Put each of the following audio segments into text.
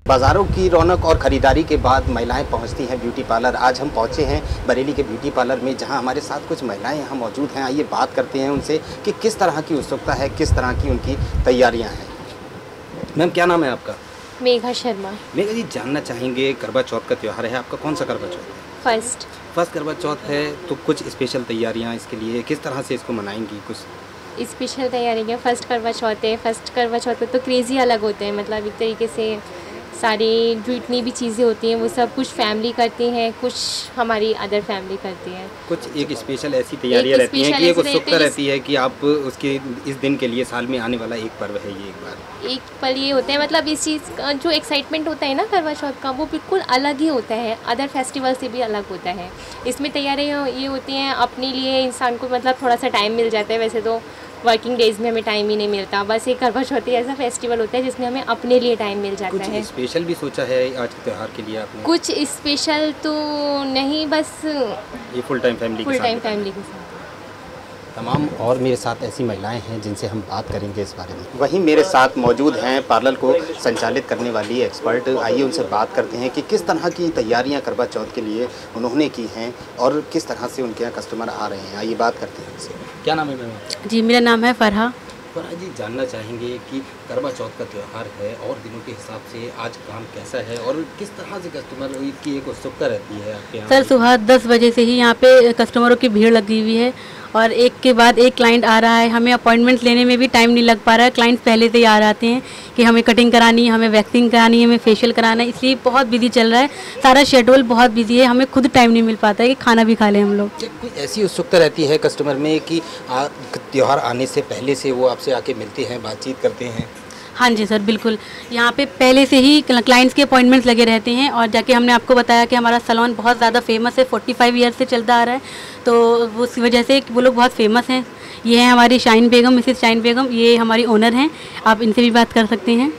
बाज़ारों की रौनक और ख़रीदारी के बाद महिलाएं पहुंचती हैं ब्यूटी पार्लर। आज हम पहुंचे हैं बरेली के ब्यूटी पार्लर में, जहां हमारे साथ कुछ महिलाएं यहाँ मौजूद हैं। आइए बात करते हैं उनसे कि किस तरह की उत्सुकता है, किस तरह की उनकी तैयारियां हैं। मैम, क्या नाम है आपका? मेघा शर्मा। मेघा जी, जानना चाहेंगे, करवा चौथ का त्यौहार है, आपका कौन सा करवा चौथ है? फर्स्ट करवा चौथ है, तो कुछ स्पेशल तैयारियाँ इसके लिए किस तरह से इसको मनाएंगी? कुछ स्पेशल तैयारी है। फर्स्ट करवा चौथ है। फर्स्ट करवा चौथ पे तो क्रेज़ी अलग होते हैं, मतलब एक तरीके से सारी जितनी भी चीज़ें होती हैं वो सब कुछ फैमिली करती हैं, कुछ हमारी अदर फैमिली करती है। कुछ एक स्पेशल ऐसी तैयारियाँ रहती हैं कि एक उत्सुकता रहती है कि आप उसके इस दिन के लिए, साल में आने वाला एक पर्व है ये, एक पल ये होता है, मतलब इस चीज़ का जो एक्साइटमेंट होता है ना करवा चौथ का, वो बिल्कुल अलग ही होता है, अदर फेस्टिवल से भी अलग होता है। इसमें तैयारियाँ ये होती हैं अपने लिए, इंसान को मतलब थोड़ा सा टाइम मिल जाता है। वैसे तो वर्किंग डेज में हमें टाइम ही नहीं मिलता, बस एक करवा चौथ ऐसा फेस्टिवल होता है जिसमें हमें अपने लिए टाइम मिल जाता है। कुछ स्पेशल भी सोचा है आज के त्यौहार के लिए आपने? कुछ स्पेशल तो नहीं, बस ये फुल टाइम फैमिली के साथ। तमाम और मेरे साथ ऐसी महिलाएं हैं जिनसे हम बात करेंगे इस बारे में। वहीं मेरे साथ मौजूद हैं पार्लर को संचालित करने वाली एक्सपर्ट। आइए उनसे बात करते हैं कि किस तरह की तैयारियां करवा चौथ के लिए उन्होंने की हैं और किस तरह से उनके यहाँ कस्टमर आ रहे हैं। आइए बात करते हैं उनसे। क्या नाम है मैम? जी, मेरा नाम है फरहा। फरहा जी, जानना चाहेंगे कि करवा चौथ का त्यौहार है और दिनों के हिसाब से आज काम कैसा है और किस तरह से कस्टमर की एक उत्सुकता रहती है आपके यहाँ? सर, सुबह 10 बजे से ही यहाँ पे कस्टमरों की भीड़ लगी हुई है और एक के बाद एक क्लाइंट आ रहा है। हमें अपॉइंटमेंट लेने में भी टाइम नहीं लग पा रहा है। क्लाइंट्स पहले से ही आ जाते हैं कि हमें कटिंग करानी है, हमें वैक्सिंग करानी है, हमें फेशियल कराना है, इसलिए बहुत बिजी चल रहा है। सारा शेड्यूल बहुत बिजी है, हमें खुद टाइम नहीं मिल पाता है कि खाना भी खा लें हम लोग। कोई ऐसी उत्सुकता रहती है कस्टमर में कि त्यौहार आने से पहले से वो आपसे आके मिलते हैं, बातचीत करते हैं? हाँ जी सर, बिल्कुल। यहाँ पे पहले से ही क्लाइंट्स के अपॉइंटमेंट्स लगे रहते हैं और जाके हमने आपको बताया कि हमारा सैलून बहुत ज़्यादा फेमस है, 45 ईयर से चलता आ रहा है, तो उस वजह से वो लोग बहुत फेमस हैं। ये है हमारी शाइन बेगम, मिसेस शाइन बेगम, ये हमारी ओनर हैं, आप इनसे भी बात कर सकते हैं।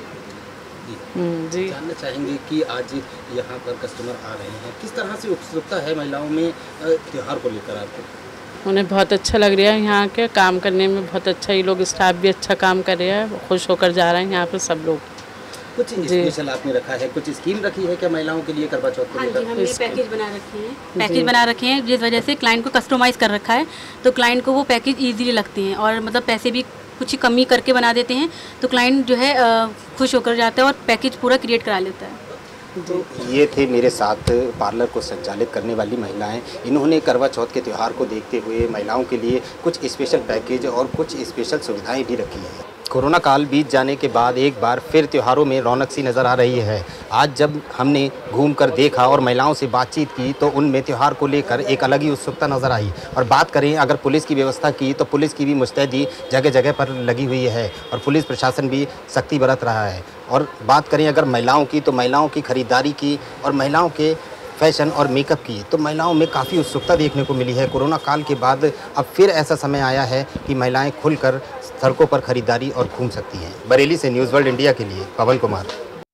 जी, जानना चाहेंगे कि आज यहाँ पर कस्टमर आ रहे हैं, किस तरह से उत्सुकता है महिलाओं में त्यौहार को लेकर आपको? उन्हें बहुत अच्छा लग रहा है, यहाँ के काम करने में बहुत अच्छा, ये लोग स्टाफ भी अच्छा काम कर रहे हैं, खुश होकर जा रहे हैं यहाँ पे सब लोग। कुछ स्पेशल आपने रखा है, कुछ स्कीम रखी है क्या महिलाओं के लिए करवा चौथ को लेकर? हमने पैकेज बना रखे हैं जिस वजह से क्लाइंट को कस्टमाइज़ कर रखा है, तो क्लाइंट को वो पैकेज ईजीली लगते हैं और मतलब पैसे भी कुछ कमी करके बना देते हैं, तो क्लाइंट जो है खुश होकर जाता है और पैकेज पूरा क्रिएट करा लेता है। तो ये थे मेरे साथ पार्लर को संचालित करने वाली महिलाएं। इन्होंने करवा चौथ के त्यौहार को देखते हुए महिलाओं के लिए कुछ स्पेशल पैकेज और कुछ स्पेशल सुविधाएं भी रखी हैं। कोरोना काल बीत जाने के बाद एक बार फिर त्योहारों में रौनक सी नज़र आ रही है। आज जब हमने घूमकर देखा और महिलाओं से बातचीत की तो उनमें त्यौहार को लेकर एक अलग ही उत्सुकता नज़र आई। और बात करें अगर पुलिस की व्यवस्था की, तो पुलिस की भी मुस्तैदी जगह जगह पर लगी हुई है और पुलिस प्रशासन भी सख्ती बरत रहा है। और बात करें अगर महिलाओं की, तो महिलाओं की खरीदारी की और महिलाओं के फैशन और मेकअप की, तो महिलाओं में काफ़ी उत्सुकता देखने को मिली है। कोरोना काल के बाद अब फिर ऐसा समय आया है कि महिलाएं खुलकर सड़कों पर खरीदारी और घूम सकती हैं। बरेली से न्यूज़ वर्ल्ड इंडिया के लिए पवन कुमार।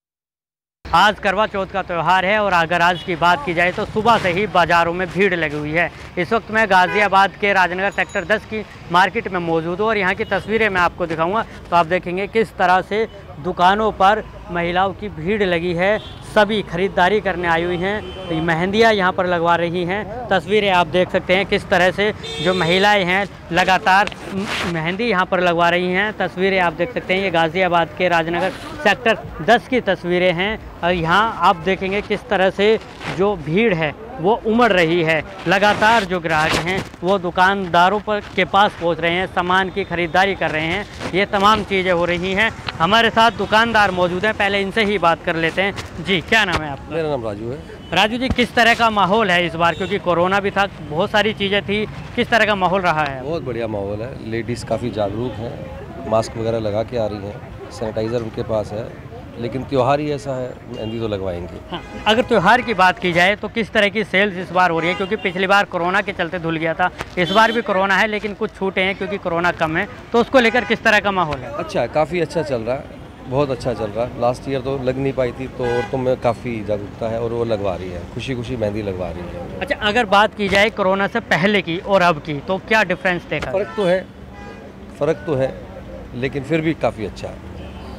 आज करवा चौथ का त्यौहार है और अगर आज की बात की जाए तो सुबह से ही बाज़ारों में भीड़ लगी हुई है। इस वक्त मैं गाज़ियाबाद के राजनगर सेक्टर 10 की मार्केट में मौजूद हूँ और यहाँ की तस्वीरें मैं आपको दिखाऊंगा, तो आप देखेंगे किस तरह से दुकानों पर महिलाओं की भीड़ लगी है, सभी खरीदारी करने आई हुई हैं, मेहंदियाँ यहाँ पर लगवा रही हैं। तस्वीरें आप देख सकते हैं किस तरह से जो महिलाएं हैं लगातार मेहंदी यहाँ पर लगवा रही हैं। तस्वीरें आप देख सकते हैं, ये गाज़ियाबाद के राजनगर सेक्टर 10 की तस्वीरें हैं और यहाँ आप देखेंगे किस तरह से जो भीड़ है वो उमड़ रही है। लगातार जो ग्राहक हैं वो दुकानदारों पर के पास पहुंच रहे हैं, सामान की खरीदारी कर रहे हैं, ये तमाम चीज़ें हो रही हैं। हमारे साथ दुकानदार मौजूद हैं, पहले इनसे ही बात कर लेते हैं। जी, क्या नाम है आपका? मेरा नाम राजू है। राजू जी, किस तरह का माहौल है इस बार, क्योंकि कोरोना भी था, बहुत सारी चीज़ें थी, किस तरह का माहौल रहा है? बहुत बढ़िया माहौल है, लेडीज़ काफ़ी जागरूक हैं, मास्क वगैरह लगा के आ रही हैं, सैनिटाइज़र उनके पास है, लेकिन त्यौहार ही ऐसा है, मेहंदी तो लगवाएंगे। हाँ, अगर त्यौहार की बात की जाए तो किस तरह की सेल्स इस बार हो रही है, क्योंकि पिछली बार कोरोना के चलते धुल गया था, इस बार भी कोरोना है लेकिन कुछ छूटे हैं क्योंकि कोरोना कम है, तो उसको लेकर किस तरह का माहौल है? अच्छा है, काफ़ी अच्छा चल रहा है, बहुत अच्छा चल रहा है। लास्ट ईयर तो लग नहीं पाई थी, तो औरतों में काफ़ी जागरूकता है और वो लगवा रही है, खुशी खुशी मेहंदी लगवा रही है। अच्छा, अगर बात की जाए कोरोना से पहले की और अब की, तो क्या डिफरेंस देखा? फ़र्क तो है, लेकिन फिर भी काफ़ी अच्छा है।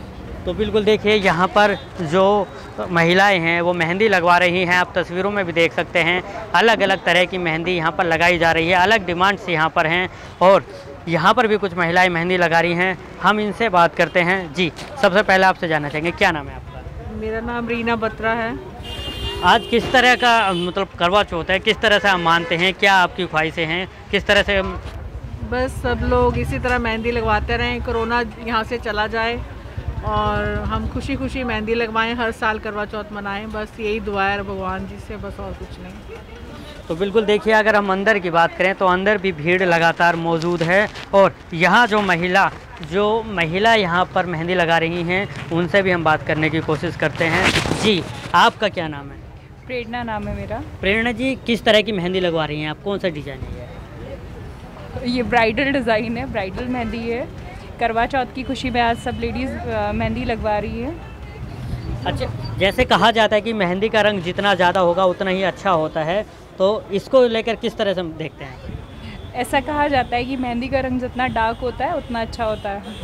तो बिल्कुल देखिए यहाँ पर जो महिलाएं हैं वो मेहंदी लगवा रही हैं। आप तस्वीरों में भी देख सकते हैं अलग अलग तरह की मेहंदी यहाँ पर लगाई जा रही है। अलग डिमांड्स यहाँ पर हैं और यहाँ पर भी कुछ महिलाएं मेहंदी लगा रही हैं। हम इनसे बात करते हैं। जी, सबसे पहले आपसे जानना चाहेंगे क्या नाम है आपका? मेरा नाम रीना बत्रा है। आज किस तरह का मतलब करवा चौथ है, किस तरह से हम मानते हैं, क्या आपकी ख्वाहिशें हैं, किस तरह से? बस सब लोग इसी तरह मेहंदी लगवाते रहें, कोरोना यहाँ से चला जाए और हम खुशी खुशी मेहंदी लगवाएं, हर साल करवा चौथ मनाएं। बस यही दुआ है भगवान जी से, बस और कुछ नहीं। तो बिल्कुल देखिए अगर हम अंदर की बात करें तो अंदर भी भीड़ लगातार मौजूद है और यहाँ जो महिला यहाँ पर मेहंदी लगा रही हैं उनसे भी हम बात करने की कोशिश करते हैं। जी, आपका क्या नाम है? प्रेरणा नाम है मेरा। प्रेरणा जी, किस तरह की मेहंदी लगवा रही हैं आप? कौन सा डिज़ाइन है ये ब्राइडल डिज़ाइन है, ब्राइडल मेहंदी है। करवा चौथ की खुशी में आज सब लेडीज़ मेहंदी लगवा रही है। अच्छा, जैसे कहा जाता है कि मेहंदी का रंग जितना ज़्यादा होगा उतना ही अच्छा होता है, तो इसको लेकर किस तरह से देखते हैं? ऐसा कहा जाता है कि मेहंदी का रंग जितना डार्क होता है उतना अच्छा होता है।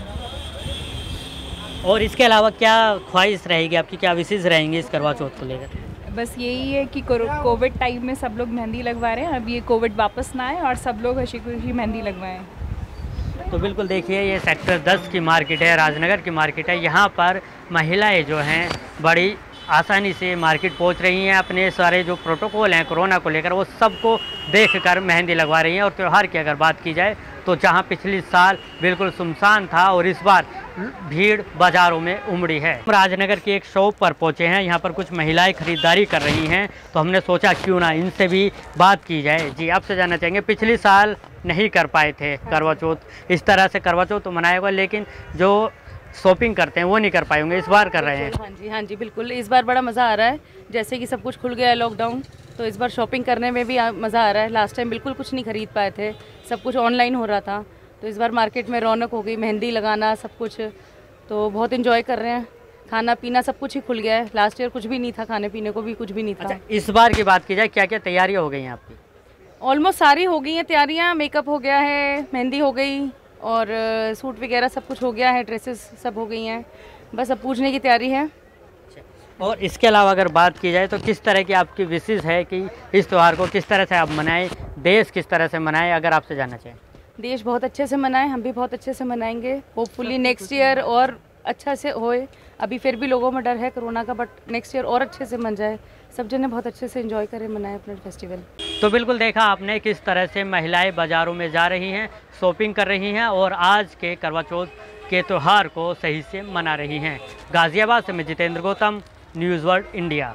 और इसके अलावा क्या ख्वाहिश रहेगी आपकी, क्या विशेष रहेंगे इस करवा चौथ को लेकर? बस यही है कि कोविड टाइम में सब लोग मेहंदी लगवा रहे हैं, अब ये कोविड वापस ना आए और सब लोग हंसी खुशी मेहंदी लगवाएं। तो बिल्कुल देखिए ये सेक्टर 10 की मार्केट है, राजनगर की मार्केट है। यहाँ पर महिलाएं जो हैं बड़ी आसानी से मार्केट पहुँच रही हैं। अपने सारे जो प्रोटोकॉल हैं कोरोना को लेकर वो सबको देखकर मेहंदी लगवा रही हैं। और त्यौहार की अगर बात की जाए तो जहाँ पिछले साल बिल्कुल सुनसान था और इस बार भीड़ बाज़ारों में उमड़ी है। राजनगर की एक शॉप पर पहुँचे हैं, यहाँ पर कुछ महिलाएं खरीदारी कर रही हैं, तो हमने सोचा क्यों ना इनसे भी बात की जाए। जी, आपसे जानना चाहेंगे, पिछले साल नहीं कर पाए थे करवा चौथ, इस तरह से करवा चौथ तो मनाया हुआ, लेकिन जो शॉपिंग करते हैं वो नहीं कर पाए होंगे, इस बार कर रहे हैं? हाँ जी बिल्कुल, इस बार बड़ा मज़ा आ रहा है। जैसे कि सब कुछ खुल गया है लॉकडाउन, तो इस बार शॉपिंग करने में भी मज़ा आ रहा है। लास्ट टाइम बिल्कुल कुछ नहीं खरीद पाए थे, सब कुछ ऑनलाइन हो रहा था, तो इस बार मार्केट में रौनक हो गई, मेहंदी लगाना सब कुछ, तो बहुत इन्जॉय कर रहे हैं। खाना पीना सब कुछ ही खुल गया है। लास्ट ईयर कुछ भी नहीं था, खाने पीने को भी कुछ भी नहीं था। अच्छा, इस बार की बात की जाए क्या क्या तैयारियाँ हो गई हैं आपकी? ऑलमोस्ट सारी हो गई हैं तैयारियाँ, मेकअप हो गया है, मेहंदी हो गई और सूट वगैरह सब कुछ हो गया है, ड्रेसेस सब हो गई हैं, बस अब पूजने की तैयारी है। और इसके अलावा अगर बात की जाए तो किस तरह की आपकी विशेष है कि इस त्यौहार को किस तरह से आप मनाएं, देश किस तरह से मनाएं, अगर आपसे जानना चाहें? देश बहुत अच्छे से मनाएं, हम भी बहुत अच्छे से मनाएंगे। होपफुली नेक्स्ट ईयर और अच्छा से होए। अभी फिर भी लोगों में डर है कोरोना का, बट नेक्स्ट ईयर और अच्छे से मन जाए, सब जने बहुत अच्छे से एंजॉय करें, मनाएं अपना फेस्टिवल। तो बिल्कुल देखा आपने किस तरह से महिलाएं बाज़ारों में जा रही हैं, शॉपिंग कर रही हैं और आज के करवा चौथ के त्यौहार को सही से मना रही हैं। गाज़ियाबाद से मैं Jitendra Gautam, news world India.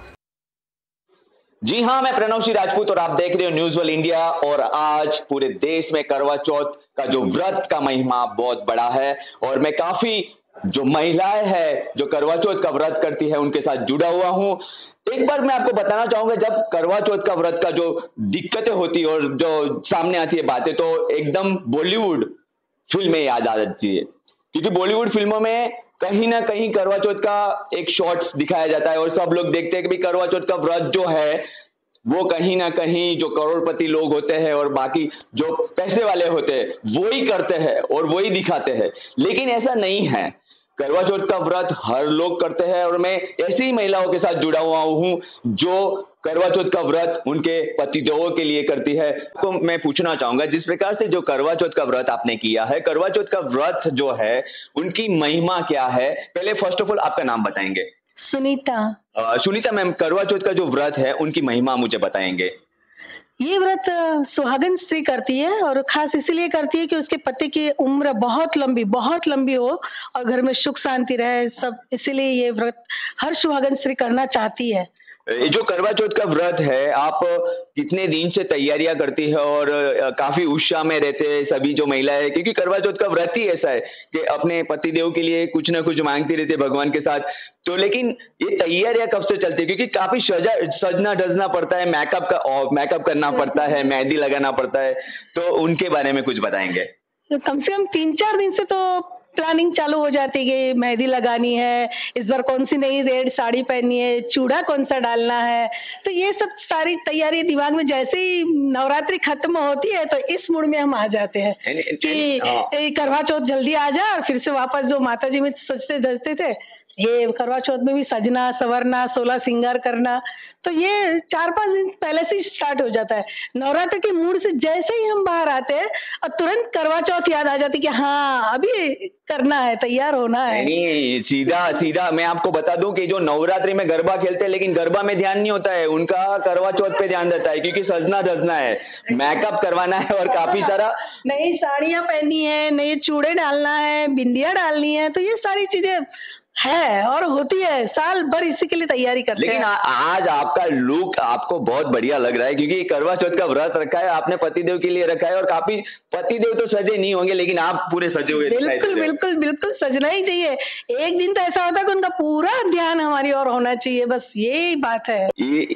जी हाँ, मैं प्रणव सिंह राजपूत और आप देख रहे हो न्यूज़ वर्ल्ड इंडिया। और आज पूरे देश में करवा चौथ का जो व्रत का महिमा बहुत बड़ा है और मैं काफी जो महिलाएं हैं जो करवा चौथ का व्रत करती है उनके साथ जुड़ा हुआ हूँ। एक बार मैं आपको बताना चाहूंगा, जब करवा चौथ का व्रत का जो दिक्कतें होती है और जो सामने आती है बातें, तो एकदम बॉलीवुड फिल्में याद आ जाती है, क्योंकि बॉलीवुड फिल्मों में कहीं ना कहीं करवा चौथ का एक शॉट्स दिखाया जाता है और सब लोग देखते हैं कि करवा चौथ का व्रत जो है वो कहीं ना कहीं जो करोड़पति लोग होते हैं और बाकी जो पैसे वाले होते हैं वो ही करते हैं और वो ही दिखाते हैं, लेकिन ऐसा नहीं है। करवा चौथ का व्रत हर लोग करते हैं और मैं ऐसी ही महिलाओं के साथ जुड़ा हुआ हूँ जो करवा चौथ का व्रत उनके पतिदेवों के लिए करती है। तो मैं पूछना चाहूंगा, जिस प्रकार से जो करवा चौथ का व्रत आपने किया है, करवा चौथ का व्रत जो है उनकी महिमा क्या है? पहले फर्स्ट ऑफ ऑल आपका नाम बताएंगे। सुनीता। सुनीता मैम, करवा चौथ का जो व्रत है उनकी महिमा मुझे बताएंगे। ये व्रत सुहागन स्त्री करती है और खास इसलिए करती है कि उसके पति की उम्र बहुत लंबी हो और घर में सुख शांति रहे सब, इसीलिए ये व्रत हर सुहागन स्त्री करना चाहती है। ये जो करवा चौथ का व्रत है, आप कितने दिन से तैयारियां करती है और काफी उत्साह में रहते हैं सभी जो महिलाएं, क्योंकि करवा चौथ का व्रत ही ऐसा है कि अपने पतिदेव के लिए कुछ ना कुछ मांगती रहती है भगवान के साथ। तो लेकिन ये तैयारियां कब से चलती है? क्योंकि काफी सजना धजना पड़ता है, मेकअप करना पड़ता है, मेहंदी लगाना पड़ता है, तो उनके बारे में कुछ बताएंगे। तो कम से कम 3-4 दिन से तो प्लानिंग चालू हो जाती है कि मेहंदी लगानी है, इस बार कौन सी नई रेड साड़ी पहननी है, चूड़ा कौन सा डालना है, तो ये सब सारी तैयारी दिमाग में जैसे ही नवरात्रि खत्म होती है तो इस मूड में हम आ जाते हैं कि करवा चौथ जल्दी आ जाए और फिर से वापस जो माता जी में सजते धजते थे ये करवा चौथ में भी सजना संवरना 16 श्रृंगार करना, तो ये 4-5 दिन पहले से स्टार्ट हो जाता है। नवरात्र के मूड से जैसे ही हम बाहर आते हैं और तुरंत करवा चौथ याद आ जाती कि हाँ अभी करना है, तैयार होना है। नहीं, सीधा सीधा मैं आपको बता दूं कि जो नवरात्रि में गरबा खेलते हैं लेकिन गरबा में ध्यान नहीं होता है, उनका करवा चौथ पे ध्यान रहता है, क्योंकि सजना धजना है, मेकअप करवाना है और काफी सारा नई साड़ियाँ पहननी है, नए चूड़े डालना है, बिंदिया डालनी है, तो ये सारी चीजें है और होती है, साल भर इसी के लिए तैयारी करते लेकिन हैं। आज आपका लुक आपको बहुत बढ़िया लग रहा है, क्योंकि ये करवा चौथ का व्रत रखा है आपने, पतिदेव के लिए रखा है, और काफी पतिदेव तो सजे नहीं होंगे लेकिन आप पूरे सजे हुए दिखाई दे बिल्कुल रहे हो। बिल्कुल बिल्कुल सजना ही चाहिए। एक दिन तो ऐसा होता है कि उनका पूरा ध्यान हमारी ओर होना चाहिए, बस यही बात है।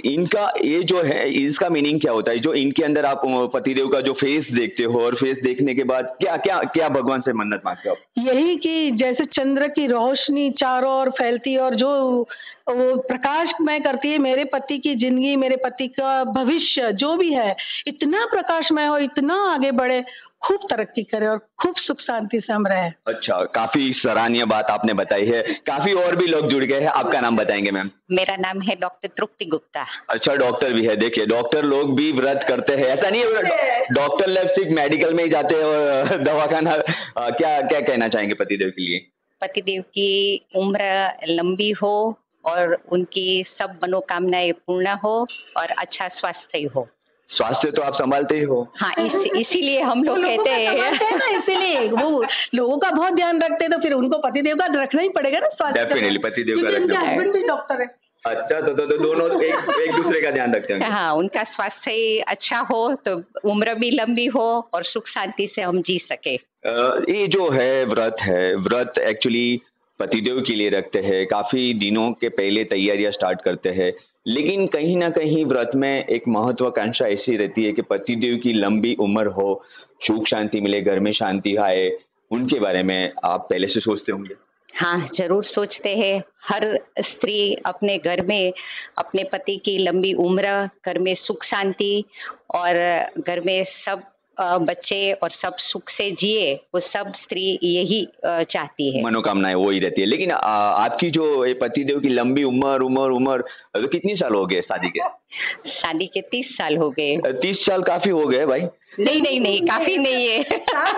ये जो है इसका मीनिंग क्या होता है, जो इनके अंदर आप पतिदेव का जो फेस देखते हो और फेस देखने के बाद क्या क्या क्या भगवान से मन्नत मांगते हो आप? यही कि जैसे चंद्र की रोशनी चारों ओर फैलती है और जो वो प्रकाशमय करती है, मेरे पति की जिंदगी, मेरे पति का भविष्य जो भी है इतना प्रकाशमय हो, इतना आगे बढ़े, खूब तरक्की करे और खूब सुख शांति से हम रहे। अच्छा, काफी सराहनीय बात आपने बताई है। काफी और भी लोग जुड़ गए हैं, आपका नाम बताएंगे मैम? मेरा नाम है डॉक्टर तृप्ति गुप्ता। अच्छा, डॉक्टर भी है। देखिए डॉक्टर लोग भी व्रत करते हैं, ऐसा नहीं है डॉक्टर लोग सिर्फ मेडिकल में ही जाते हैं और दवाखाना। क्या क्या कहना चाहेंगे पतिदेव के लिए? पतिदेव की उम्र लंबी हो और उनकी सब मनोकामनाएं पूर्ण हो और अच्छा स्वास्थ्य हो। स्वास्थ्य तो आप संभालते ही हो। हाँ, इसीलिए हम लोग कहते हैं ना, इसीलिए वो लोगों का बहुत ध्यान रखते हैं, तो फिर उनको पतिदेव का रखना ही पड़ेगा ना स्वास्थ्य। डेफिनेटली पतिदेव का रखना। हस्बैंड भी डॉक्टर है। अच्छा, तो दोनों एक दूसरे का ध्यान रखते हैं। हाँ, उनका स्वास्थ्य अच्छा हो तो उम्र भी लंबी हो और सुख शांति से हम जी सके। ये जो है व्रत एक्चुअली पतिदेव के लिए रखते हैं, काफी दिनों के पहले तैयारियां स्टार्ट करते हैं, लेकिन कहीं ना कहीं व्रत में एक महत्वाकांक्षा ऐसी रहती है कि पतिदेव की लंबी उम्र हो, सुख शांति मिले, घर में शांति आए। उनके बारे में आप पहले से सोचते होंगे? हाँ, जरूर सोचते हैं। हर स्त्री अपने घर में अपने पति की लंबी उम्र, घर में सुख शांति और घर में सब बच्चे और सब सुख से जिए, वो सब स्त्री यही चाहती है। मनोकामनाएं वो ही रहती है। लेकिन आपकी जो ये पतिदेव की लंबी उम्र तो कितनी साल हो गए शादी के? शादी के 30 साल हो गए। 30 साल काफी हो गए भाई। नहीं, काफी नहीं है।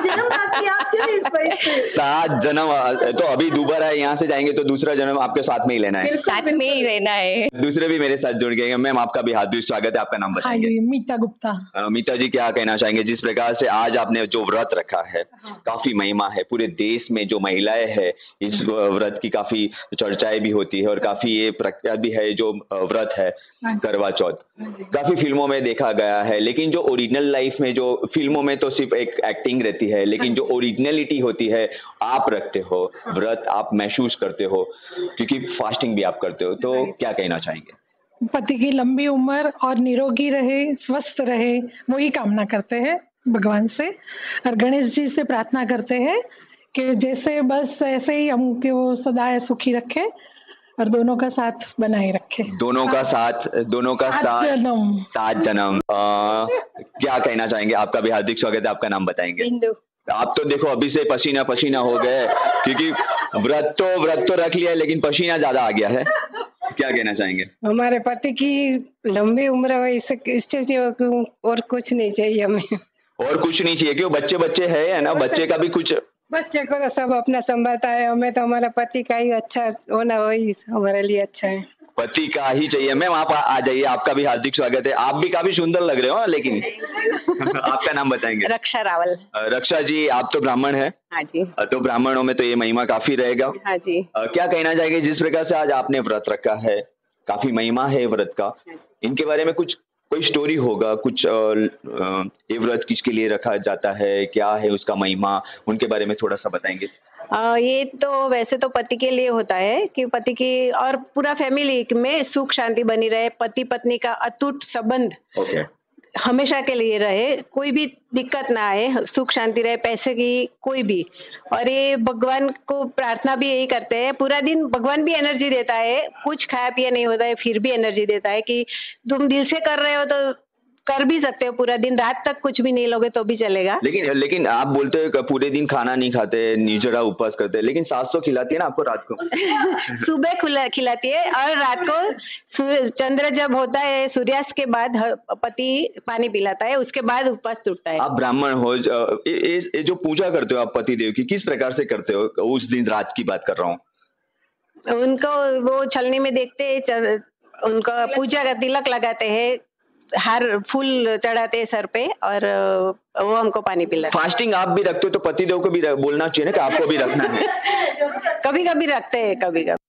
7 जन्म। तो अभी दोबारा यहाँ से जाएंगे तो दूसरा जन्म आपके साथ में ही लेना है? साथ में ही रहना है। दूसरे भी मेरे साथ जुड़ गए। मैम, आपका भी हार्दिक स्वागत है, आपका नाम बताएंगे? हाँ जी, मीता गुप्ता। मीता जी, क्या कहना चाहेंगे जिस प्रकार से आज आपने जो व्रत रखा है? काफी महिमा है, पूरे देश में जो महिलाएं है इस व्रत की काफी चर्चाएं भी होती है और काफी ये प्रख्यात भी है जो व्रत है करवा चौथ। काफी फिल्मों में देखा गया है, लेकिन जो ओरिजिनल लाइफ में, जो फिल्मों में तो सिर्फ एक एक्टिंग रहती है, लेकिन जो ओरिजिनलिटी होती है आप रखते हो व्रत, आप महसूस करते हो, क्योंकि फास्टिंग भी आप करते हो, तो क्या कहना चाहेंगे? पति की लंबी उम्र और निरोगी रहे, स्वस्थ रहे, वही कामना करते हैं भगवान से, और गणेश जी से प्रार्थना करते हैं कि जैसे बस ऐसे ही हमको सदा सुखी रखे और दोनों का साथ बनाए रखे। दोनों का साथ 7 जन्म। क्या कहना चाहेंगे? आपका भी हार्दिक स्वागत है, आपका नाम बताएंगे? बिंदु। आप तो देखो अभी से पसीना पसीना हो गए, क्योंकि व्रत तो रख लिया है लेकिन पसीना ज्यादा आ गया है। क्या कहना चाहेंगे? हमारे पति की लंबी उम्र हो, इससे और कुछ नहीं चाहिए हमें। और कुछ नहीं चाहिए? क्यों? बच्चे है ना, बच्चे का भी कुछ? बच्चे को तो सब अपना संभालता है, हमें तो हमारा पति का ही अच्छा होना, वही हमारे लिए अच्छा है। पति का ही चाहिए। मैम, आप आ जाइए, आपका भी हार्दिक स्वागत है। आप भी काफी सुंदर लग रहे हो, लेकिन आपका नाम बताएंगे? रक्षा रावल। रक्षा जी, आप तो ब्राह्मण है? हाँ जी। तो ब्राह्मणों में तो ये महिमा काफी रहेगा। हाँ जी। क्या कहना चाहेंगे जिस प्रकार से आज आपने व्रत रखा है, काफी महिमा है व्रत का, इनके बारे में कुछ कोई स्टोरी होगा कुछ? ये व्रत किसके लिए रखा जाता है, क्या है उसका महिमा, उनके बारे में थोड़ा सा बताएंगे? ये तो वैसे तो पति के लिए होता है कि पति की और पूरा फैमिली में सुख शांति बनी रहे, पति पत्नी का अटूट संबंध हमेशा के लिए रहे, कोई भी दिक्कत ना आए, सुख शांति रहे, पैसे की कोई भी। और ये भगवान को प्रार्थना भी यही करते हैं, पूरा दिन भगवान भी एनर्जी देता है, कुछ खाया पिया नहीं होता है फिर भी एनर्जी देता है कि तुम दिल से कर रहे हो तो कर भी सकते हो, पूरा दिन रात तक कुछ भी नहीं लोगे तो भी चलेगा। लेकिन आप बोलते हो पूरे दिन खाना नहीं खाते, निर्जला उपवास करते, लेकिन सास तो खिलाती है ना आपको रात को? सुबह खिलाती है और रात को चंद्र जब होता है सूर्यास्त के बाद पति पानी पिलाता है, उसके बाद उपवास टूटता है। आप ब्राह्मण हो, ये जो पूजा करते हो आप पति देव की, किस प्रकार से करते हो? उस दिन रात की बात कर रहा हूँ। उनको वो छलनी में देखते हैं, उनका पूजा का तिलक लगाते हैं, हर फूल चढ़ाते हैं सर पे और वो हमको पानी पिलाते हैं। फास्टिंग आप भी रखते हो तो पति देव को भी बोलना चाहिए ना कि आपको भी रखना है। कभी कभी रखते हैं, कभी कभी।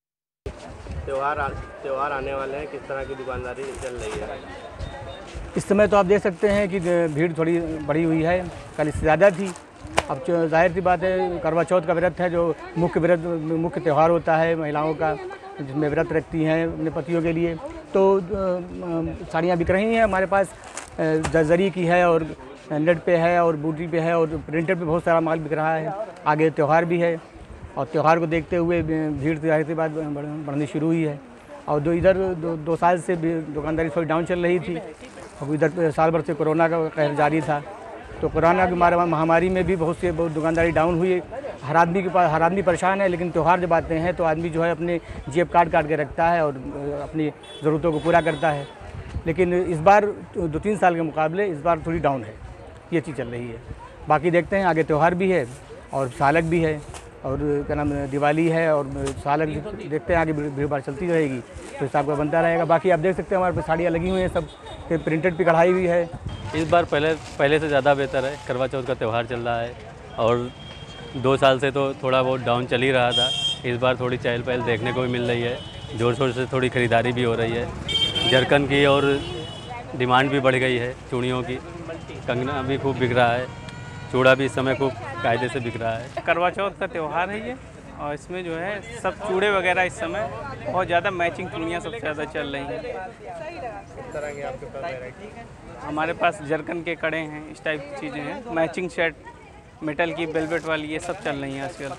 त्योहार आने वाले हैं, किस तरह की दुकानदारी चल रही है? इस समय तो आप देख सकते हैं कि भीड़ थोड़ी बढ़ी हुई है, कल इससे ज़्यादा थी। अब जाहिर सी बात है, करवा चौथ का व्रत है जो मुख्य त्यौहार होता है महिलाओं का, जिसमें व्रत रखती हैं अपने पतियों के लिए। तो साड़ियाँ बिक रही हैं हमारे पास, जरी की है और नेट पे है और बूटी पे है और प्रिंटेड पे बहुत सारा माल बिक रहा है। आगे त्यौहार भी है और त्यौहार को देखते हुए भीड़ जाहिर सी बात बढ़नी शुरू हुई है। और इधर दो साल से दुकानदारी थोड़ी डाउन चल रही थी, और इधर साल भर से कोरोना का कहर जारी था, तो कोरोना की महामारी में भी बहुत दुकानदारी डाउन हुई। हर आदमी परेशान है, लेकिन त्यौहार जब आते हैं तो आदमी जो है अपने जेब काट के रखता है और अपनी ज़रूरतों को पूरा करता है। लेकिन इस बार 2-3 साल के मुकाबले इस बार थोड़ी डाउन है, ये चीज़ चल रही है। बाकी देखते हैं, आगे त्यौहार भी है और सालक भी है और क्या नाम दिवाली है और सालक देखते हैं, आगे भीड़ भाड़ चलती रहेगी तो हिसाब का बनता रहेगा। बाकी आप देख सकते हैं हमारे पास साड़ियाँ लगी हुई हैं, सब प्रिंटेड पे कढ़ाई हुई है। इस बार पहले से ज़्यादा बेहतर है, करवा चौथ का त्यौहार चल रहा है और 2 साल से तो थोड़ा बहुत डाउन चल ही रहा था। इस बार थोड़ी चहल पहल देखने को भी मिल रही है, ज़ोर शोर से थोड़ी ख़रीदारी भी हो रही है। जरकन की और डिमांड भी बढ़ गई है, चूड़ियों की, कंगना भी खूब बिक रहा है, चूड़ा भी इस समय खूब कायदे से बिक रहा है। करवा चौथ का त्यौहार है ये, और इसमें जो है सब चूड़े वगैरह इस समय बहुत ज़्यादा मैचिंग चूड़ियाँ सबसे ज़्यादा चल रही हैं। किस तरह की आपके पास वैरायटी? हमारे पास जरकन के कड़े हैं, इस टाइप की चीज़ें हैं, मैचिंग शर्ट, मेटल की, वेलवेट वाली, ये सब चल रही हैं आजकल।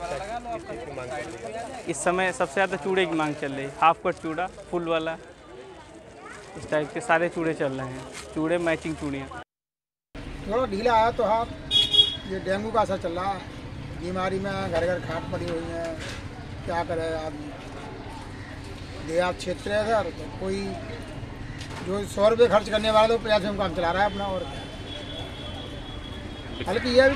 इस समय सबसे ज़्यादा चूड़े की मांग चल रही है, हाफ कट चूड़ा, फुल वाला, इस टाइप के सारे चूड़े चल रहे हैं, चूड़े मैचिंग चूड़ियाँ। थोड़ा ढीला आया तो हाँ, ये डेंगू का असर चल रहा है, बीमारी में घर घर खाट पड़ी हुई है, क्या करे आदमी। देहात क्षेत्र है सर, तो कोई जो 100 रुपये खर्च करने वाला तो 50 में काम चला रहा है अपना, और हालांकि यह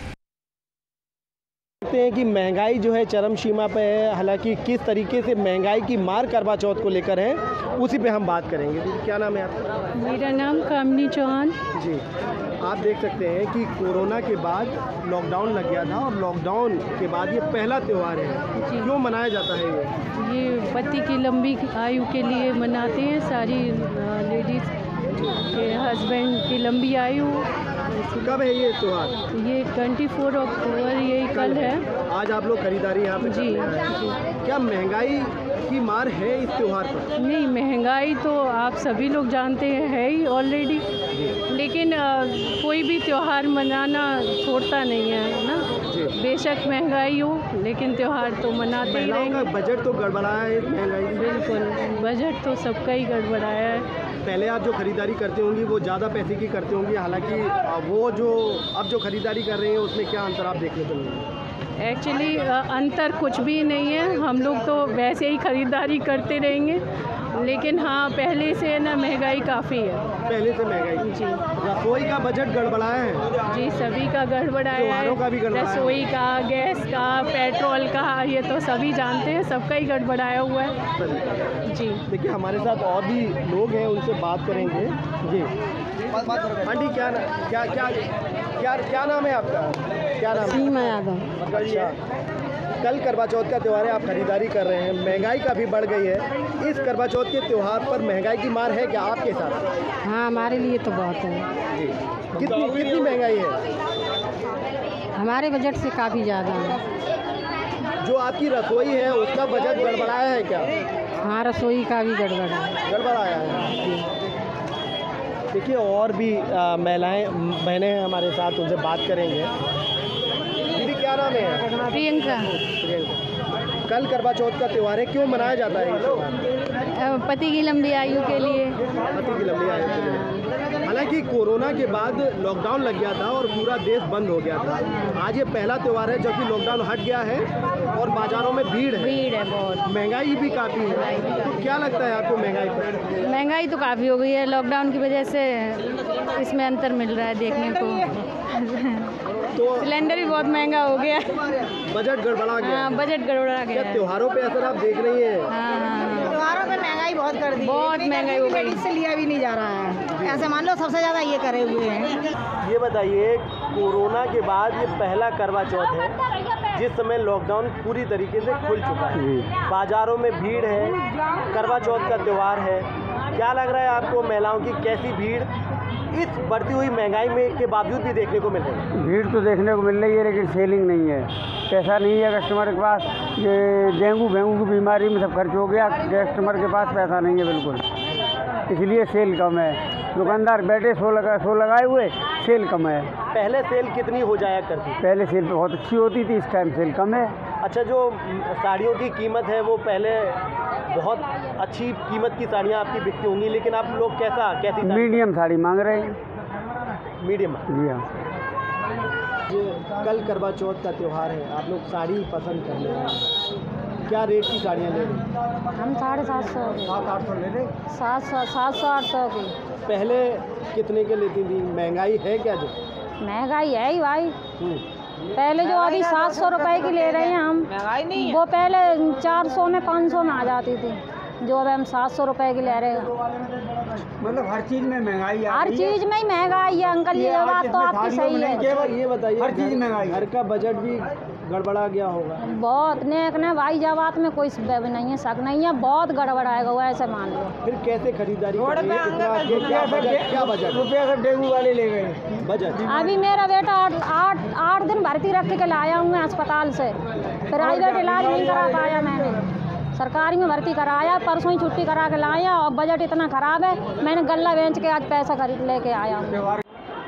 देखते हैं कि महंगाई जो है चरम सीमा पे है। हालांकि किस तरीके से महंगाई की मार करवा चौथ को लेकर है, उसी पे हम बात करेंगे। दीदी क्या नाम है आपका? मेरा नाम कामनी चौहान जी। आप देख सकते हैं कि कोरोना के बाद लॉकडाउन लग गया था और लॉकडाउन के बाद ये पहला त्यौहार है, क्यों मनाया जाता है ये पति की लंबी आयु के लिए मनाते हैं, सारी लेडीज़ के हस्बैंड की लंबी आयु। कब है ये त्यौहार? ये 24 अक्टूबर, यही कल है। आज आप लोग खरीदारी यहाँ पे जी, क्या महंगाई की मार है इस त्यौहार पर? नहीं, महंगाई तो आप सभी लोग जानते हैं है ही ऑलरेडी, लेकिन कोई भी त्यौहार मनाना छोड़ता नहीं है ना। बेशक महंगाई हो, लेकिन त्यौहार तो मनाते ही रहेंगे। बजट तो गड़बड़ाया है महंगाई। बिल्कुल, बजट तो सबका ही गड़बड़ाया है। पहले आप जो खरीदारी करते होंगी वो ज़्यादा पैसे की करते होंगी, हालांकि वो जो अब जो खरीदारी कर रहे हैं उसमें क्या अंतर आप देखने को मिलेगा? एक्चुअली अंतर कुछ भी नहीं है, हम लोग तो वैसे ही खरीदारी करते रहेंगे, लेकिन हाँ पहले से ना महंगाई काफ़ी है। पहले से महंगाई जी। रसोई का बजट गड़बड़ाया है? जी, सभी का गड़बड़ाया है, रसोई का, गैस का, पेट्रोल का, ये तो सभी जानते हैं, सबका ही गड़बड़ाया हुआ है। जी देखिए हमारे साथ और भी लोग हैं, उनसे बात करेंगे। जी आंटी क्या नाम है आपका? क्या नाम? सीमा यादव। अच्छा, कल करवा चौथ का त्यौहार है, आप खरीदारी कर रहे हैं, महंगाई काफ़ी बढ़ गई है, इस करवा चौथ के त्यौहार पर महंगाई की मार है क्या आपके साथ? हाँ, हमारे लिए तो बहुत है जी। कितनी महंगाई है? हमारे बजट से काफ़ी ज़्यादा है। जो आपकी रसोई है उसका बजट गड़बड़ाया है क्या? हाँ, रसोई का भी गड़बड़ाया है। देखिए और भी महिलाएं बहनें हैं हमारे साथ, उनसे बात करेंगे। दीदी क्या नाम है? प्रियंका। कल करवा चौथ का त्यौहार है, क्यों मनाया जाता है? पति की लंबी आयु के लिए। पति की लंबी आयु के लिए। हालांकि कोरोना के बाद लॉकडाउन लग गया था और पूरा देश बंद हो गया था, आज ये पहला त्यौहार है जबकि लॉकडाउन हट गया है और बाज़ारों में भीड़ है बहुत, महंगाई भी काफ़ी है। तो क्या लगता है आपको महंगाई पर? महंगाई तो काफ़ी हो गई है, लॉकडाउन की वजह से इसमें अंतर मिल रहा है देखने को। तो सिलेंडर भी बहुत महंगा हो गया, बजट गड़बड़ा गया। हाँ, बजट गड़बड़ा गया। क्या त्योहारों पे असर आप देख रही हैं? हाँ, त्योहारों पे महंगाई बहुत कर दी, बहुत महंगाई हो गई, इससे लिया भी नहीं जा रहा है। ऐसे मान लो सबसे ज़्यादा ये करे हुए हैं। ये बताइए, कोरोना के बाद ये पहला करवा चौथ है जिस समय लॉकडाउन पूरी तरीके से खुल चुका है, बाज़ारों में भीड़ है, करवा चौथ का त्यौहार है। क्या लग रहा है आपको, महिलाओं की कैसी भीड़ इस बढ़ती हुई महंगाई में के बावजूद भी देखने को मिल रही है? भीड़ तो देखने को मिल रही है लेकिन सेलिंग नहीं है, पैसा नहीं है कस्टमर के पास। ये डेंगू की बीमारी में सब खर्च हो गया, कस्टमर के पास पैसा नहीं है बिल्कुल, इसलिए सेल कम है। दुकानदार बैठे सो लगाए हुए, सेल कम है। पहले सेल कितनी हो जाया करती? पहले सेल बहुत अच्छी होती थी, इस टाइम सेल कम है। अच्छा, जो साड़ियों की कीमत है वो पहले बहुत अच्छी कीमत की साड़ियाँ आपकी बिकती होंगी, लेकिन आप लोग कैसी मीडियम साड़ी मांग रहे हैं। मीडियम? जी हाँ। कल करवा चौथ का त्यौहार है, आप लोग साड़ी पसंद कर रहे हैं, क्या रेट की साड़ियाँ ले रहे हैं? हम 750 700-800 ले रहे? 700-800 की। पहले कितने के लेती थी? महंगाई है क्या? जो महंगाई है ही भाई, पहले जो अभी 700 रुपए की ले रहे हैं हम, महंगाई नहीं है। वो पहले 400 में 500 में आ जाती थी, जो अब हम 700 रुपए की ले रहे हैं। मतलब हर चीज़ में महंगाई है, हर चीज़ में ही महंगाई है अंकल, ये बात तो आपकी सही है। ये बताइए, हर चीज़ महंगाई, घर का बजट भी गड़बड़ा गया होगा बहुत। नेक ने भाई, जब बात में कोई नहीं है, शक नहीं है, बहुत गड़बड़ाएगा वो, ऐसे मान लो। फिर कैसे खरीदारी? क्या बजट? रुपया सब डेंगू वाले ले गए बजट। अभी मेरा बेटा 8 दिन भर्ती रख के लाया हूँ अस्पताल से, प्राइवेट इलाज नहीं करा पाया मैंने, सरकारी में भर्ती कराया, परसों ही छुट्टी करा के लाया और बजट इतना ख़राब है, मैंने गल्ला बेच के आज पैसा खरीद लेके आया हूँ।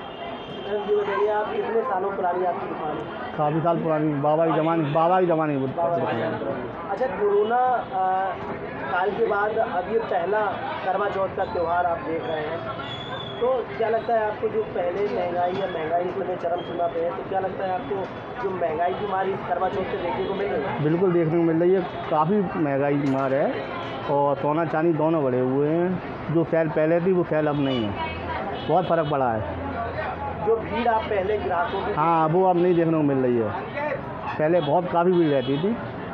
आप कितने सालों पुरानी आपकी दुकान है? काफ़ी साल पुरानी, बाबा की ज़माने की। अच्छा, कोरोना काल के बाद अब ये पहला करवा चौथ का त्यौहार आप देख रहे हैं, तो क्या लगता है आपको, जो पहले महंगाई इस समय चरम सीमा पे है, तो क्या लगता है आपको जो महंगाई की मार इस करवा चौथ से देखने को मिल रही है? बिल्कुल देखने को मिल रही है, काफ़ी महंगाई की मार है और सोना चांदी दोनों बढ़े हुए हैं। जो सेल पहले थी वो सेल अब नहीं है, बहुत फ़र्क पड़ा है। जो भीड़ आप पहले ग्राहकों की, हाँ, वो अब नहीं देखने को मिल रही है, पहले बहुत काफ़ी भीड़ रहती थी।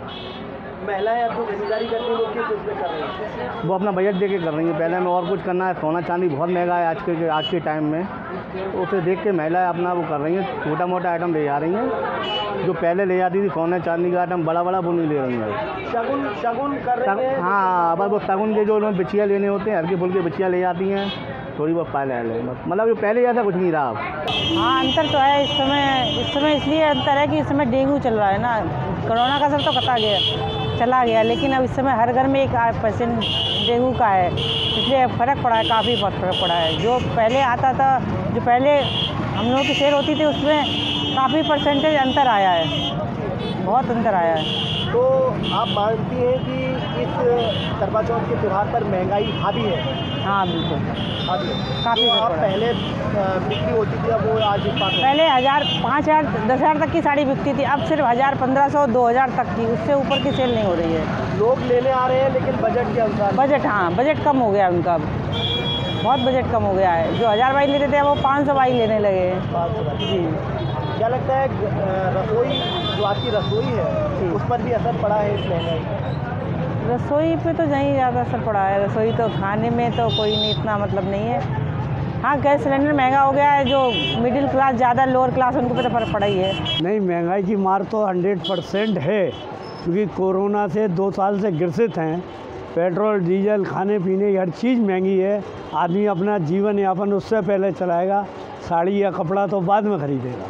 महिलाएं अब जो खरीदारी करती हैं वो किस उसमें कर रही हैं? वो अपना बजट देके कर रही हैं, पहले में और कुछ करना है, सोना चांदी बहुत महंगा है आज के टाइम में, उसे देख के महिलाएं अपना वो कर रही हैं, छोटा मोटा आइटम ले जा रही हैं। जो पहले ले जाती थी सोना चांदी का आइटम बड़ा वो नहीं ले रही हैं। शगुन कर रहे हैं? हाँ, बस वो शगुन के जो उन्होंने बिछिया लेने होते हैं, हल्के फुल्के बिछिया ले जाती हैं, थोड़ी बहुत पाले ले, मतलब जो पहले जैसा कुछ नहीं रहा अब। हाँ, अंतर तो है इस समय इसलिए अंतर है कि इस समय डेंगू चल रहा है ना, कोरोना का सब तो चला गया, लेकिन अब इस समय हर घर में 1% डेंगू का है, इसलिए फ़र्क पड़ा है, काफ़ी फ़र्क पड़ा है। जो पहले आता था, जो पहले हम लोगों की सेल होती थी, उसमें काफ़ी परसेंटेज अंतर आया है, बहुत अंतर आया है। तो आप मानती हैं कि इस करवा चौथ के त्यौहार पर महंगाई हावी है? हाँ, बिल्कुल हावी है। काफ़ी। तो आप पहले बिक्री होती थी, अब वो आज पहले 1000, 5000, 10,000 तक की साड़ी बिकती थी, अब सिर्फ 1000, 1500, 2000 तक की, उससे ऊपर की सेल नहीं हो रही है। लोग लेने आ रहे हैं लेकिन बजट के अनुसार? बजट, हाँ, बजट कम हो गया उनका, बहुत बजट कम हो गया है। जो 1000 वाई लेते थे वो 500 वाई लेने लगे हैं। 500 जी। क्या लगता है रसोई, जो आपकी रसोई है, उस पर भी असर पड़ा है इस महंगाई का? रसोई पे तो नहीं ज़्यादा असर पड़ा है, रसोई तो खाने में तो कोई नहीं, इतना मतलब नहीं है। हाँ, गैस सिलेंडर महंगा हो गया है, जो मिडिल क्लास, ज़्यादा लोअर क्लास, उनको पे तो फर्क पड़ा ही है। नहीं, महंगाई की मार तो 100% है, क्योंकि कोरोना से 2 साल से ग्रसित हैं। पेट्रोल, डीजल, खाने पीने की हर चीज़ महंगी है। आदमी अपना जीवन यापन उससे पहले चलाएगा, साड़ी या कपड़ा तो बाद में खरीदेगा।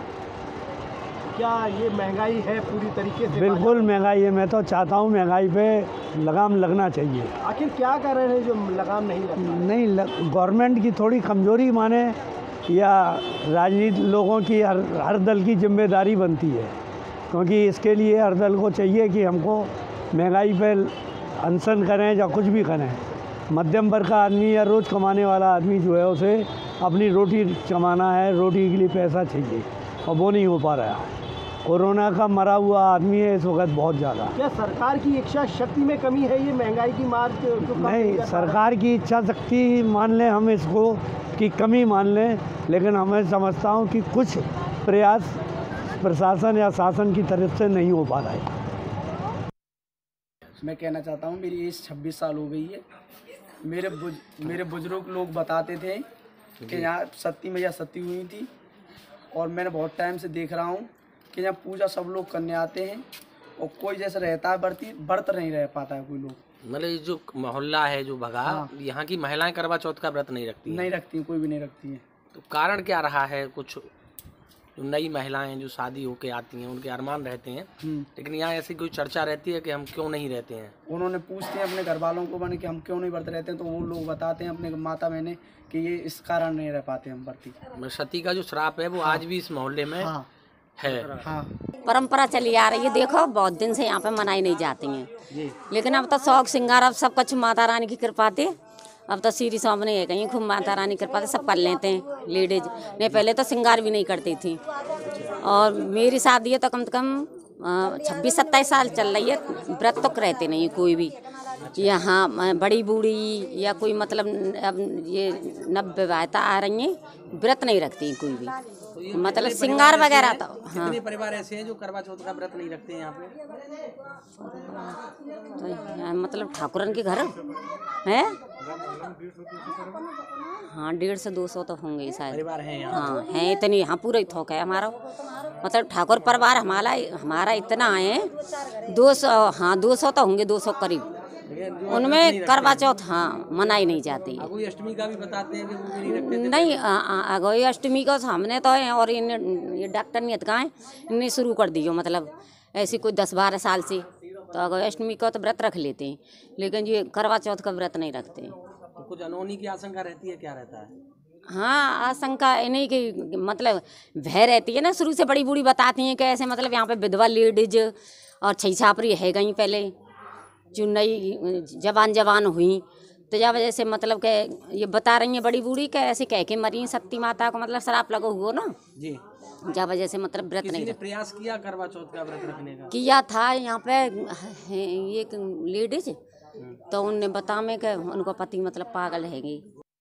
क्या ये महंगाई है पूरी तरीके से? बिल्कुल महंगाई है। मैं तो चाहता हूँ महंगाई पे लगाम लगना चाहिए। आखिर क्या कर रहे हैं जो लगाम नहीं लगता? नहीं, गवर्नमेंट की थोड़ी कमज़ोरी माने या राजनीति लोगों की हर दल की जिम्मेदारी बनती है, क्योंकि इसके लिए हर दल को चाहिए कि हमको महंगाई पे अनशन करें या कुछ भी करें। मध्यम वर्ग का आदमी या रोज़ कमाने वाला आदमी जो है उसे अपनी रोटी कमाना है, रोटी के लिए पैसा चाहिए और वो नहीं हो पा रहा है। कोरोना का मरा हुआ आदमी है इस वक्त बहुत ज़्यादा। क्या सरकार की इच्छा शक्ति में कमी है, ये महंगाई की मार जो नहीं, सरकार की इच्छा शक्ति मान लें हम इसको कि कमी मान लें, लेकिन हमें समझता हूँ कि कुछ प्रयास प्रशासन या शासन की तरफ से नहीं हो पा रहा है। मैं कहना चाहता हूँ, मेरी एज 26 साल हो गई है। मेरे बुजुर्ग लोग बताते थे कि यहाँ सती मैया सती हुई थी, और मैंने बहुत टाइम से देख रहा हूँ कि यहाँ पूजा सब लोग करने आते हैं और कोई जैसे रहता है व्रत नहीं रह पाता है कोई लोग। मतलब ये जो मोहल्ला है जो भगा, यहाँ की महिलाएं करवा चौथ का व्रत नहीं रखती हैं? नहीं रखती, कोई भी नहीं रखती है। तो कारण क्या रहा है? कुछ जो नई महिलाएं जो शादी होके आती हैं उनके अरमान रहते हैं, लेकिन यहाँ ऐसी कोई चर्चा रहती है कि हम क्यों नहीं रहते हैं? उन्होंने पूछते हैं अपने घर वालों को बने कि हम क्यों नहीं व्रत रहते हैं, तो वो लोग बताते हैं अपने माता बहने कि ये इस कारण नहीं रह पाते हम व्रती। सती का जो श्राप है वो आज भी इस मोहल्ले में है। परंपरा चली आ रही है। देखो बहुत दिन से यहाँ पे मनाई नहीं जाती हैं, लेकिन अब तो शौक श्रृंगार अब सब कुछ माता रानी की कृपा थी। अब तो सीरी सामने है कहीं खूब माता रानी की कृपा से सब कर लेते हैं लेडीज। नहीं पहले तो श्रृंगार भी नहीं करती थी। और मेरी शादी है तो कम से कम 26-27 साल चल रही है, व्रत तो रहते नहीं कोई भी। यहाँ बड़ी बूढ़ी या कोई मतलब अब ये नवविवाहिता आ रही हैं, व्रत नहीं रखती कोई भी, मतलब श्रृंगार वगैरह तो। हाँ, कितने परिवार ऐसे हैं जो करवा चौथ का व्रत नहीं रखते हैं यहाँ पे? तो यहाँ मतलब ठाकुरन के घर है। हाँ 150 से 200 तो होंगे शायद परिवार हैं यहाँ। हाँ हैं इतनी, यहाँ पूरा ही थोक है हमारा, मतलब ठाकुर परिवार हमारा इतना है 200। हाँ 200 तो होंगे, 200 करीब। उनमें करवा चौथ हाँ मनाई नहीं जाती है। अगोई अष्टमी का भी बताते हैं कि वो भी नहीं रखते थे? नहीं, अगोई अष्टमी का सामने तो है, और ये डॉक्टर नियत का है, इन्हें शुरू कर दियो मतलब ऐसी कोई 10-12 साल से। तो अगोई अष्टमी का तो व्रत रख लेते हैं, लेकिन ये करवा चौथ का व्रत नहीं रखते। तो कुछ अनहोनी की आशंका रहती है, क्या रहता है? हाँ आशंका इन्हीं की मतलब भय रहती है ना, शुरू से बड़ी बूढ़ी बताती हैं कि ऐसे मतलब यहाँ पे विधवा लेडीज और छई छापरी है गई पहले जो नई जवान हुई, तो जब वजह से मतलब के ये बता रही हैं बड़ी बूढ़ी के ऐसे कह के मरी सती माता को, मतलब शराब लगो हुआ ना जी, जब वजह से मतलब व्रत नहीं। प्रयास किया करवा चौथ का व्रत रखने का? किया था यहाँ पे एक लेडीज, तो उनने बता में कि उनका पति मतलब पागल हैगी।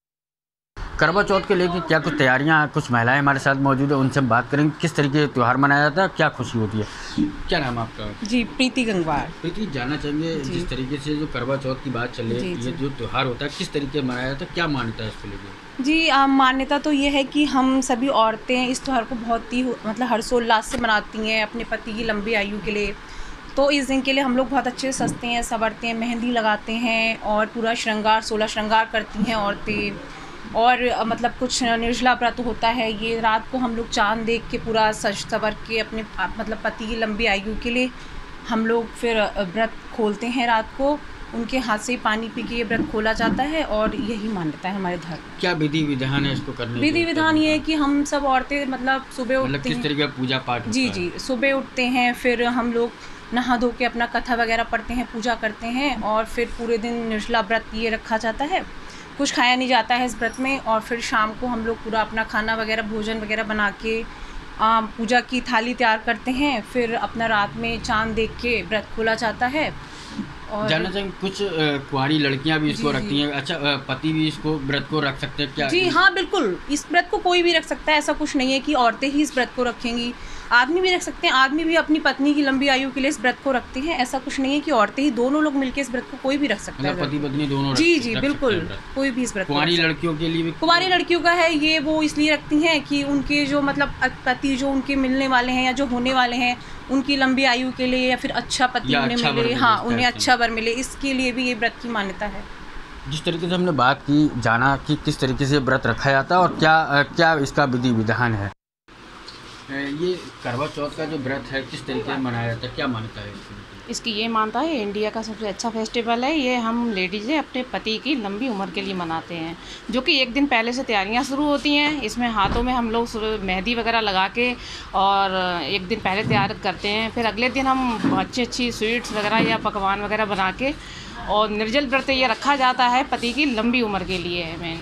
करवा चौथ के लेके क्या कुछ तैयारियां, कुछ महिलाएं हमारे साथ मौजूद है, उनसे हम बात करेंगे किस तरीके त्यौहार मनाया जाता है, क्या खुशी होती है। क्या नाम है आपका? जी प्रीति गंगवार। प्रीति, जानना चाहेंगे जिस तरीके से जो करवा चौथ की बात चले, ये जो त्यौहार होता है किस तरीके मनाया जाता है, क्या मान्यता है इसको लेकर? जी मान्यता तो ये है कि हम सभी औरतें इस त्यौहार को बहुत ही मतलब हर्षोल्लास से मनाती हैं अपने पति की लंबी आयु के लिए। तो इस दिन के लिए हम लोग बहुत अच्छे से सजते हैं, संवरते हैं, मेहंदी लगाते हैं और पूरा श्रृंगार 16 श्रृंगार करती हैं औरतें। और मतलब कुछ निर्जला व्रत होता है, ये रात को हम लोग चांद देख के पूरा सज संवर के अपने मतलब पति की लंबी आयु के लिए हम लोग फिर व्रत खोलते हैं। रात को उनके हाथ से पानी पी के ये व्रत खोला जाता है और यही मान्यता है हमारे धर्म। क्या विधि विधान है इसको करने? विधि विधान ये है कि हम सब औरतें मतलब सुबह उठते हैं, किस तरीके पूजा पाठ? जी सुबह उठते हैं, फिर हम लोग नहा धो के अपना कथा वगैरह पढ़ते हैं, पूजा करते हैं और फिर पूरे दिन निर्जला व्रत ये रखा जाता है, कुछ खाया नहीं जाता है इस व्रत में। और फिर शाम को हम लोग पूरा अपना खाना वगैरह भोजन वगैरह बना के पूजा की थाली तैयार करते हैं, फिर अपना रात में चांद देख के व्रत खोला जाता है। और जानना चाहिए कुछ कुंवारी लड़कियां भी इसको रखती हैं, अच्छा पति भी इसको व्रत को रख सकते हैं क्या? जी हाँ बिल्कुल, इस व्रत को कोई भी रख सकता है, ऐसा कुछ नहीं है कि औरतें ही इस व्रत को रखेंगी, आदमी भी रख सकते हैं। आदमी भी अपनी पत्नी की लंबी आयु के लिए इस व्रत को रखते हैं, ऐसा कुछ नहीं है कि औरतें ही, दोनों लोग मिलकर इस व्रत को कोई भी रख सकता है। पति पत्नी दोनों? जी बिल्कुल, कोई भी इस व्रत। कुंवारी लड़कियों के लिए भी? कुंवारी लड़कियों का है ये, वो इसलिए रखती हैं कि उनके जो मतलब पति जो उनके मिलने वाले हैं या जो होने वाले हैं उनकी लंबी आयु के लिए या फिर अच्छा पति उन्हें मिले, हाँ उन्हें अच्छा वर मिले, इसके लिए भी ये व्रत की मान्यता है। जिस तरीके से हमने बात की, जाना कि किस तरीके से व्रत रखा जाता है और क्या इसका विधि विधान है, ये करवा चौथ का जो व्रत है किस तरीके से मनाया जाता है, क्या मान्यता है इसकी? ये मानता है इंडिया का सबसे अच्छा फेस्टिवल है ये, हम लेडीज़ें अपने पति की लंबी उम्र के लिए मनाते हैं, जो कि एक दिन पहले से तैयारियां शुरू होती हैं। इसमें हाथों में हम लोग मेहंदी वगैरह लगा के और एक दिन पहले तैयार करते हैं, फिर अगले दिन हम अच्छी स्वीट्स वगैरह या पकवान वगैरह बना के और निर्जल व्रत ये रखा जाता है पति की लंबी उम्र के लिए है मेन।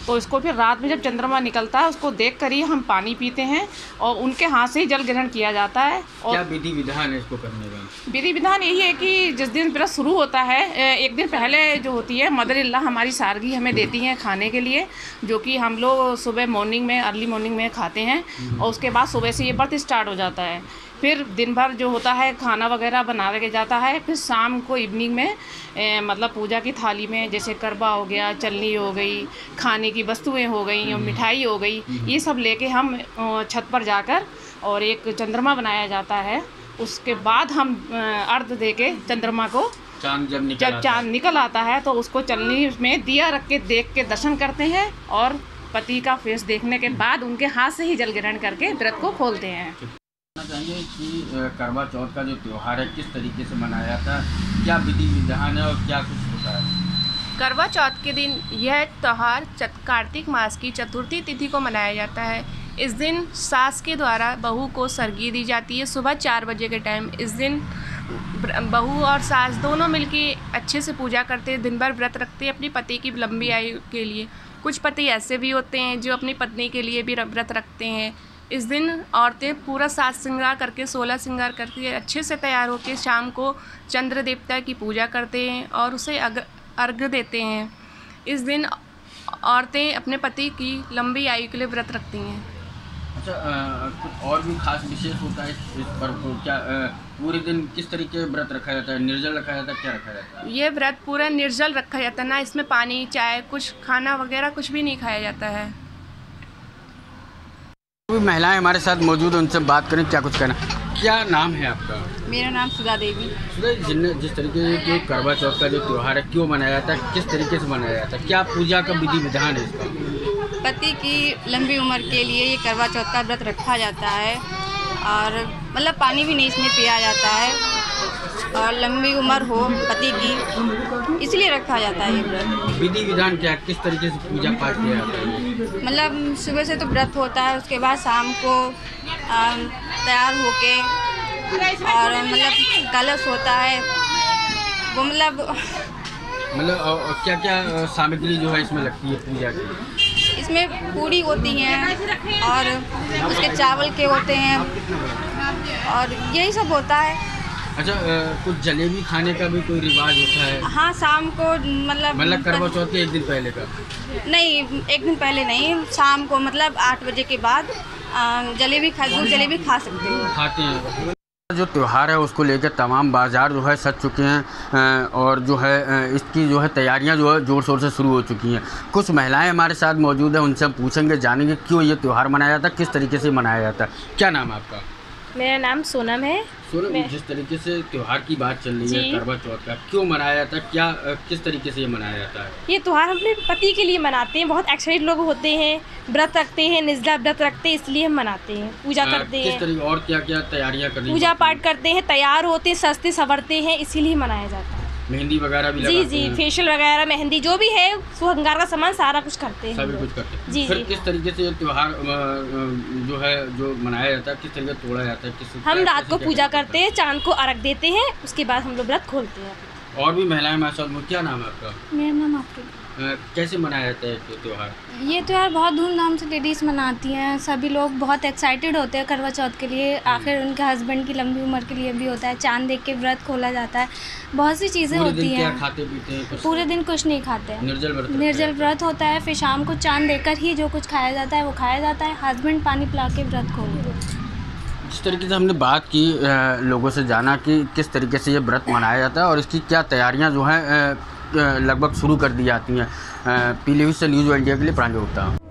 तो इसको फिर रात में जब चंद्रमा निकलता है उसको देख कर ही हम पानी पीते हैं और उनके हाथ से ही जल ग्रहण किया जाता है। और क्या विधि विधान है इसको करने का? विधि विधान यही है कि जिस दिन व्रत शुरू होता है एक दिन पहले जो होती है मदर इन लॉ हमारी सारगी हमें देती हैं खाने के लिए, जो कि हम लोग सुबह मॉर्निंग में अर्ली मॉर्निंग में खाते हैं और उसके बाद सुबह से ये व्रत स्टार्ट हो जाता है। फिर दिन भर जो होता है खाना वगैरह बना के जाता है। फिर शाम को इवनिंग में मतलब पूजा की थाली में जैसे करवा हो गया, चलनी हो गई, खाने की वस्तुएं हो गई और मिठाई हो गई, ये सब लेके हम छत पर जाकर और एक चंद्रमा बनाया जाता है। उसके बाद हम अर्घ दे के चंद्रमा को जब चाँद निकल आता है तो उसको चलनी में दिया रख के देख के दर्शन करते हैं और पति का फेस देखने के बाद उनके हाथ से ही जल ग्रहण करके व्रत को खोलते हैं। चाहिए कि करवा चौथ का जो त्यौहार है किस तरीके से मनाया जाता है, क्या विधि विधान है और क्या कुछ होता है? करवा चौथ के दिन यह त्यौहार कार्तिक मास की चतुर्थी तिथि को मनाया जाता है। इस दिन सास के द्वारा बहू को सरगी दी जाती है सुबह 4 बजे के टाइम। इस दिन बहू और सास दोनों मिलकर अच्छे से पूजा करते हैं, दिन भर व्रत रखते हैं अपनी पति की लंबी आयु के लिए। कुछ पति ऐसे भी होते हैं जो अपनी पत्नी के लिए भी व्रत रखते हैं। इस दिन औरतें पूरा साज श्रृंगार करके 16 श्रृंगार करके अच्छे से तैयार होकर शाम को चंद्र देवता की पूजा करते हैं और उसे अर्घ्य देते हैं। इस दिन औरतें अपने पति की लंबी आयु के लिए व्रत रखती हैं। अच्छा, कुछ और भी खास विशेष होता है इस पर्व को? क्या पूरे दिन किस तरीके व्रत रखा जाता है? निर्जल रखा जाता है? क्या रखा जाता है? ये व्रत पूरा निर्जल रखा जाता है ना, इसमें पानी चाय कुछ खाना वगैरह कुछ भी नहीं खाया जाता है। महिलाएं हमारे साथ मौजूद हैं, उनसे बात करें क्या कुछ कहना। क्या नाम है आपका? मेरा नाम सुधा देवी। सुधा, जिस तरीके से करवा चौथ का जो त्यौहार है क्यों मनाया जाता है, किस तरीके से मनाया जाता है, क्या पूजा का विधि विधान है इसका? पति की लंबी उम्र के लिए ये करवा चौथ का व्रत रखा जाता है और मतलब पानी भी नहीं इसमें पिया जाता है और लंबी उम्र हो पति की, इसलिए रखा जाता है ये व्रत। विधि विधान क्या, किस तरीके से पूजा पाठ किया जाता है? मतलब सुबह से तो व्रत होता है, उसके बाद शाम को तैयार होके और मतलब कलश होता है वो मतलब क्या क्या सामग्री जो है इसमें लगती है पूजा की? इसमें पूड़ी होती हैं और उसके चावल के होते हैं और यही सब होता है। अच्छा, कुछ जलेबी खाने का भी कोई रिवाज होता है? हाँ, शाम को मतलब करवा चौथ के एक दिन पहले का? नहीं, एक दिन पहले नहीं, शाम को मतलब 8 बजे के बाद जलेबी खा सकते हैं, खाते हैं। जो त्यौहार है उसको लेकर तमाम बाज़ार जो है सज चुके हैं और जो है इसकी जो है तैयारियां जो है ज़ोर शोर से शुरू हो चुकी हैं। कुछ महिलाएं हमारे साथ मौजूद हैं, उनसे हम पूछेंगे, जानेंगे क्यों ये त्यौहार मनाया जाता है, किस तरीके से मनाया जाता है। क्या नाम है आपका? मेरा नाम सोनम है। सोनम, जिस तरीके से त्यौहार की बात चल रही है करवा चौथ का, क्यों मनाया जाता है, क्या किस तरीके से ये मनाया जाता है? ये त्यौहार अपने पति के लिए मनाते हैं, बहुत एक्साइटेड लोग होते हैं, व्रत रखते हैं, निर्जला व्रत रखते हैं, इसलिए हम मनाते हैं, पूजा करते हैं। किस तरीके और क्या क्या तैयारियाँ करनी? पूजा पाठ करते हैं, तैयार होते हैं, सजते संवरते हैं, इसीलिए मनाया जाता है। मेहंदी वगैरह भी जी, फेशियल वगैरह, मेहंदी जो भी है श्रृंगार का सामान सारा कुछ करते हैं, सभी कुछ करते हैं। जी, फिर किस तरीके से ये त्यौहार जो है जो मनाया जाता है, किस तरीके से तोड़ा जाता है? हम रात को पूजा करते हैं, चांद को अर्घ देते हैं, उसके बाद हम लोग व्रत खोलते हैं। और भी महिलाएं हमारे साथ। क्या नाम है आपका? मेरा नाम आपका। कैसे मनाया जाता है त्यौहार? ये त्यौहार बहुत धूमधाम से लेडीज़ मनाती हैं, सभी लोग बहुत एक्साइटेड होते हैं करवा चौथ के लिए, आखिर उनके हस्बैंड की लंबी उम्र के लिए भी होता है, चांद देख के व्रत खोला जाता है, बहुत सी चीज़ें होती हैं। क्या खाते पीते हैं? पूरे दिन कुछ नहीं खाते हैं, निर्जल व्रत होता है। फिर शाम को चांद देखकर ही जो कुछ खाया जाता है वो खाया जाता है, हस्बैंड पानी पिला के व्रत खोलते हैं। जिस तरीके से हमने बात की, लोगों से जाना कि किस तरीके से ये व्रत मनाया जाता है और इसकी क्या तैयारियां जो हैं लगभग शुरू कर दी जाती हैं। पीलीभीत से न्यूज़ इंडिया के लिए प्रांजल गुप्ता।